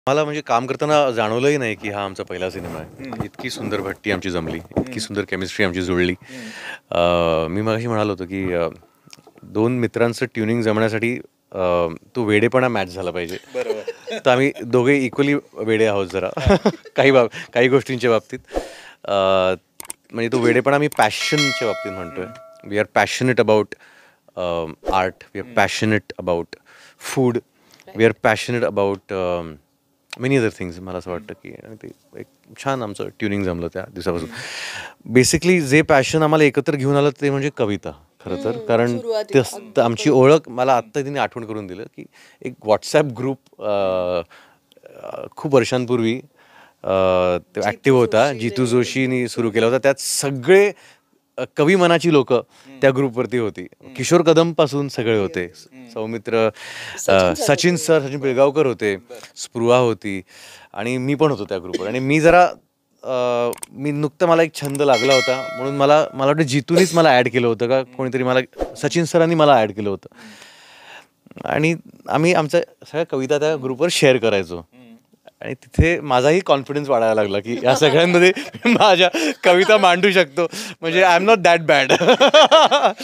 मला म्हणजे काम करताना जाणवलंही नाही की हा आमचा पहिला सिनेमा आहे. इतकी सुंदर भट्टी आमची जमली, इतकी सुंदर केमिस्ट्री आमची जुळली. मी मगाशी म्हणालो होतो की 2 मित्रांचं ट्युनिंग जमण्यासाठी तो वेडेपणा मॅच झाला पाहिजे. बरोबर. तर आम्ही दोघे इक्वली वेडे आहोत जरा काही गोष्टींच्या बाबतीत. म्हणजे तो वेडेपणा मी पॅशनच्या बाबतीत म्हणतोय. We are passionate about art, we are passionate about food, we are passionate about many other things. मला असं वाटतं की आणि ते एक छान आमचं ट्युनिंग जमलं त्या दिवसापासून. बेसिकली जे पॅशन आम्हाला एकत्र घेऊन आलं ते म्हणजे कविता खरं तर. कारण आमची ओळख मला आत्ता तिने आठवण करून दिलं की एक व्हॉट्सॲप ग्रुप खूप वर्षांपूर्वी तो ॲक्टिव्ह होता, जितू जोशीनी सुरू केला होता. त्यात सगळे कवी मनाची लोक त्या ग्रुपवरती होती. किशोर कदमपासून सगळे होते. सौमित्र, सचिन पिळगावकर होते, स्पृहा होती आणि मी पण होतो त्या ग्रुपवर. आणि मी नुकतं मला एक छंद लागला होता म्हणून मला वाटतं जितूनीच मला ॲड केलं होतं का कोणीतरी मला सचिन सरांनी मला ॲड केलं होतं. आणि आम्ही आमच्या सगळ्या कविता त्या ग्रुपवर शेअर करायचो. आणि तिथे माझाही कॉन्फिडन्स वाढायला लागला की या सगळ्यांमध्ये माझ्या कविता मांडू शकतो. म्हणजे I am not that bad.